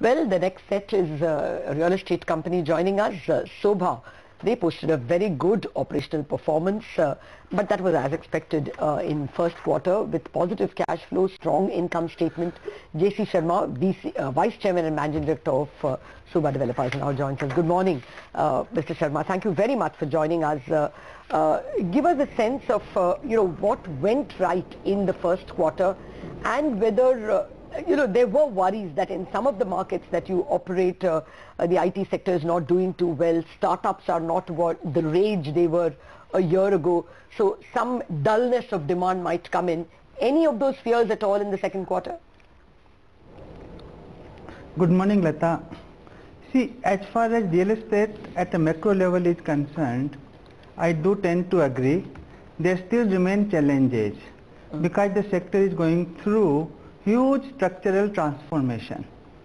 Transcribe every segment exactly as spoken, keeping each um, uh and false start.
Well, the next set is uh, a real estate company joining us, uh, SOBHA. They posted a very good operational performance, uh, but that was as expected uh, in first quarter with positive cash flow, strong income statement. J C Sharma, V C, uh, Vice Chairman and Managing Director of uh, SOBHA Developers, now joins us. Good morning, uh, Mister Sharma. Thank you very much for joining us. Uh, uh, give us a sense of uh, you know what went right in the first quarter, and whether uh, you know, there were worries that in some of the markets that you operate, uh, uh, the I T sector is not doing too well. Startups are not what the rage they were a year ago. So some dullness of demand might come in. Any of those fears at all in the second quarter? Good morning, Lata. See, as far as real estate at a macro level is concerned, I do tend to agree. There still remain challenges mm. because the sector is going through huge structural transformation.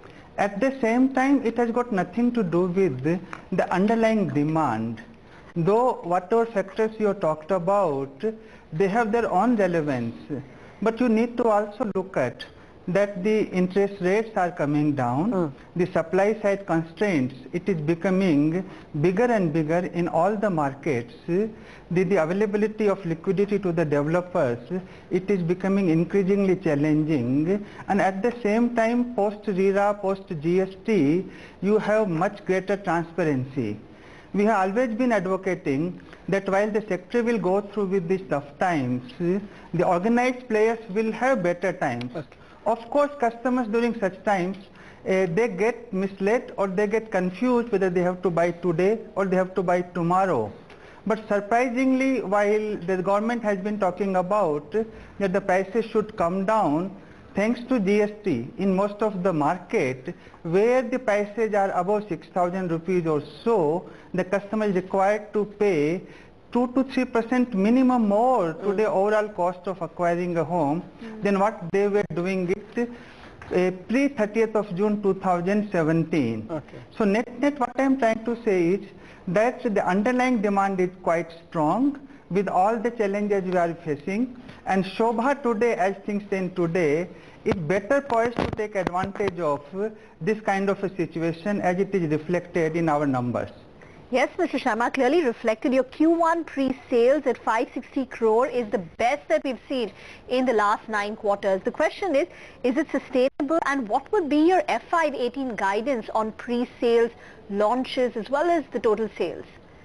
At the same time, it has got nothing to do with the, the underlying demand. Though whatever factors you have talked about, they have their own relevance. But you need to also look at that the interest rates are coming down, mm. the supply side constraints, it is becoming bigger and bigger in all the markets. The, the availability of liquidity to the developers, it is becoming increasingly challenging, and at the same time post-RERA, post-G S T, you have much greater transparency. We have always been advocating that while the sector will go through with these tough times, the organized players will have better times. Okay. Of course, customers during such times, uh, they get misled or they get confused whether they have to buy today or they have to buy tomorrow. But surprisingly, while the government has been talking about that the prices should come down, thanks to G S T, in most of the market, where the prices are above six thousand rupees or so, the customer is required to pay two to three percent minimum more to mm. the overall cost of acquiring a home mm. than what they were doing it uh, pre thirtieth of June two thousand seventeen. Okay. So net net what I am trying to say is that the underlying demand is quite strong with all the challenges we are facing, and SOBHA today, as things stand today, is better poised to take advantage of this kind of a situation as it is reflected in our numbers. Yes, Mister Sharma, clearly reflected. Your Q one pre-sales at five hundred sixty crore is the best that we've seen in the last nine quarters. The question is, is it sustainable, and what would be your F Y eighteen guidance on pre-sales, launches as well as the total sales?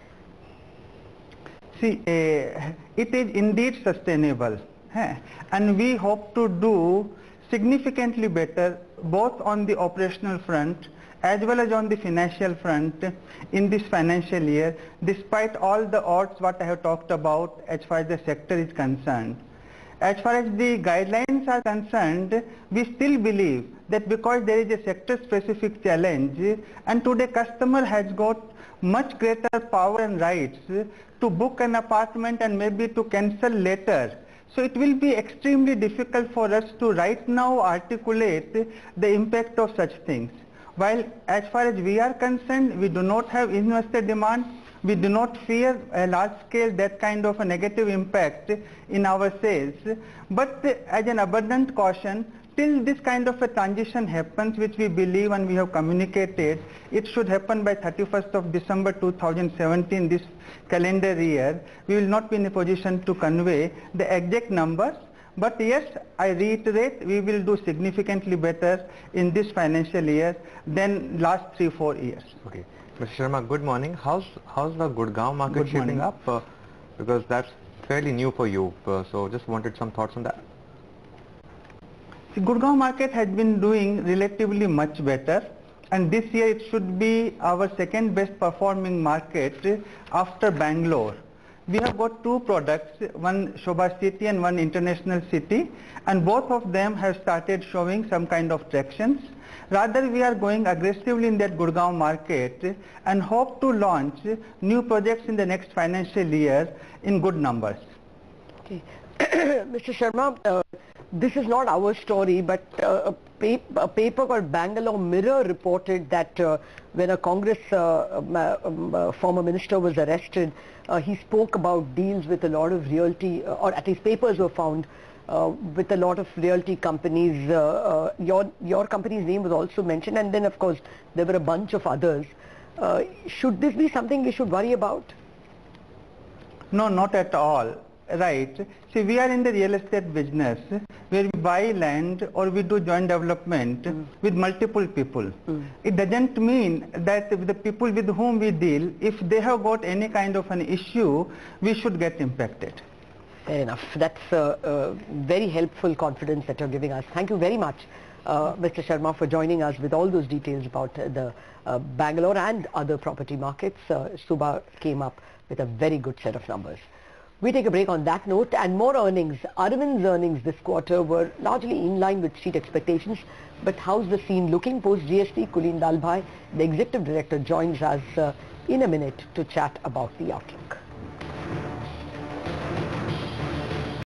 See, uh, it is indeed sustainable, eh? And we hope to do significantly better both on the operational front as well as on the financial front in this financial year, despite all the odds what I have talked about as far as the sector is concerned. As far as the guidelines are concerned, we still believe that because there is a sector-specific challenge, and today customer has got much greater power and rights to book an apartment and maybe to cancel later. So it will be extremely difficult for us to right now articulate the impact of such things. While as far as we are concerned, we do not have investor demand, we do not fear a large scale that kind of a negative impact in our sales. But as an abundant caution, till this kind of a transition happens, which we believe and we have communicated, it should happen by thirty-first of December two thousand seventeen, this calendar year, we will not be in a position to convey the exact numbers. But yes, I reiterate, we will do significantly better in this financial year than last three, four years. Okay. Mister Sharma, good morning. How's, how's the Gurgaon market good shaping up? Uh, because that's fairly new for you. Uh, so just wanted some thoughts on that. The Gurgaon market has been doing relatively much better, and this year it should be our second best performing market after Bangalore. We have got two products, one SOBHA City and one International City, and both of them have started showing some kind of tractions. Rather, we are going aggressively in that Gurgaon market and hope to launch new projects in the next financial year in good numbers. Okay. Mister Sharma, uh, this is not our story, but uh, a, pap a paper called Bangalore Mirror reported that uh, when a Congress uh, um, uh, former minister was arrested, uh, he spoke about deals with a lot of realty, uh, or at least papers were found uh, with a lot of realty companies. Uh, uh, your, your company's name was also mentioned, and then of course there were a bunch of others. Uh, should this be something we should worry about? No, not at all. Right. See, we are in the real estate business where we buy land or we do joint development mm. with multiple people. Mm. It doesn't mean that the people with whom we deal, if they have got any kind of an issue, we should get impacted. Fair enough. That's uh, uh, very helpful confidence that you're giving us. Thank you very much, uh, Mister Sharma, for joining us with all those details about uh, the uh, Bangalore and other property markets. Uh, SOBHA came up with a very good set of numbers. We take a break on that note, and more earnings. Arvind's earnings this quarter were largely in line with street expectations. But how's the scene looking post G S T? Kulin Dalbhai, the executive director, joins us uh, in a minute to chat about the outlook.